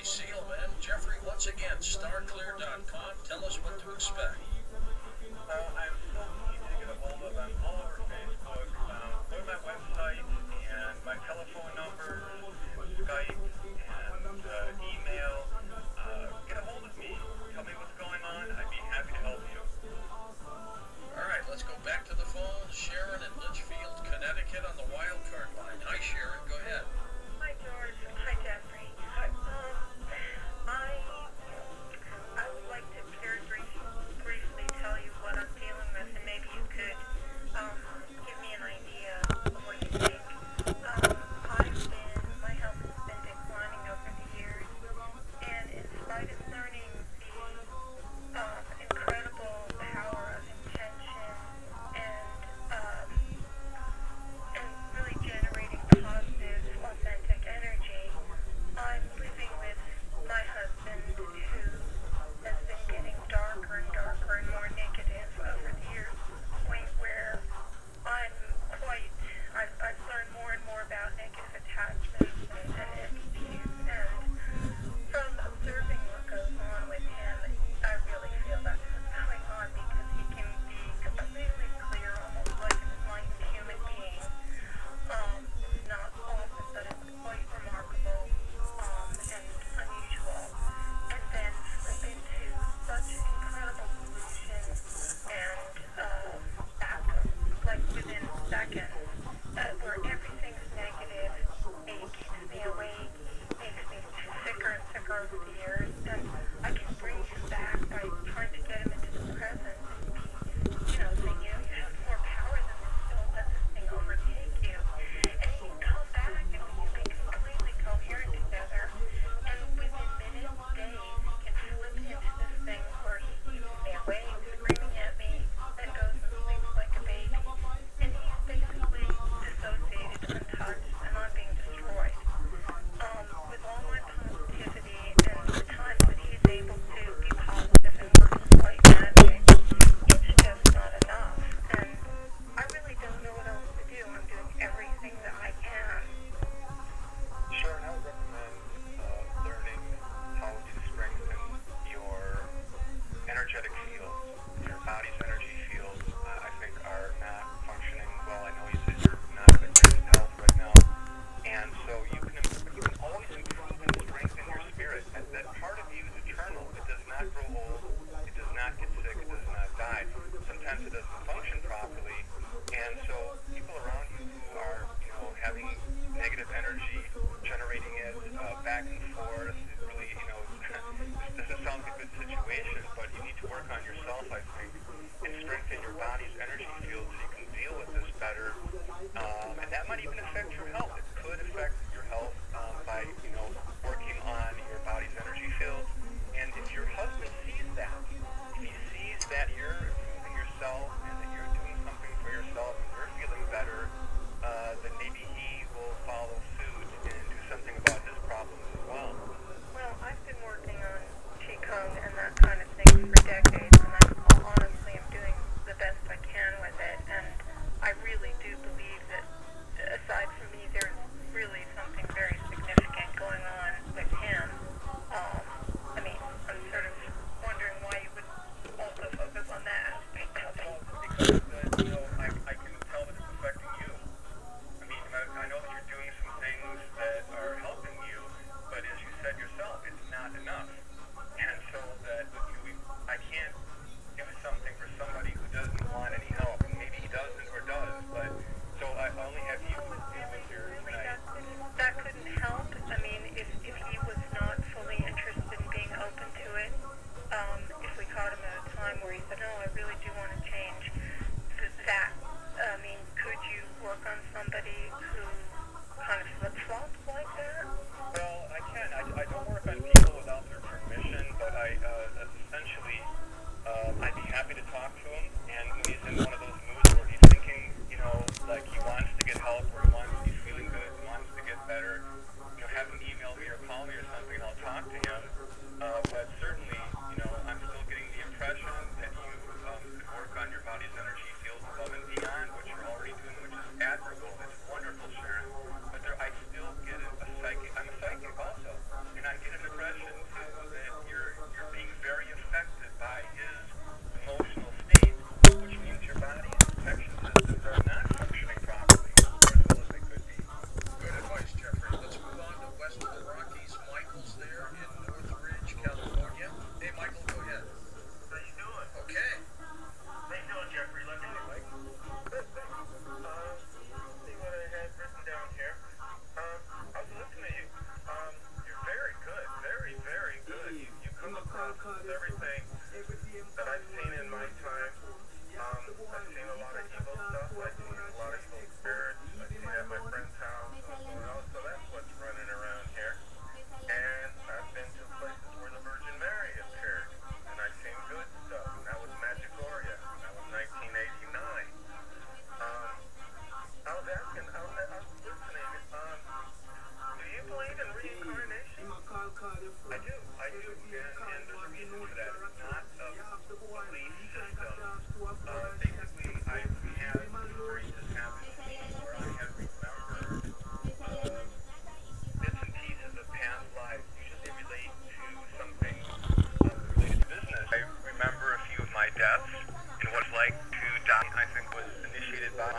Sealman. Jeffrey, once again, starclear.com. Tell us what to expect. I'm so easy to get a hold of. I'm all over Facebook. Go to my website and my telephone number, Skype, and email. Get a hold of me. Tell me what's going on. I'd be happy to help you. All right, let's go back to the phone. Sharon in Litchfield, Connecticut on the wild card line. Hi, Sharon. Go ahead. Hi, George. Hi, Jeffrey. Hi. I would like to very briefly tell you what I'm dealing with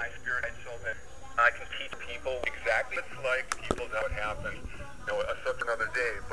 my spirit so that I can teach people exactly what it's like, people know what happened, you know, such another day.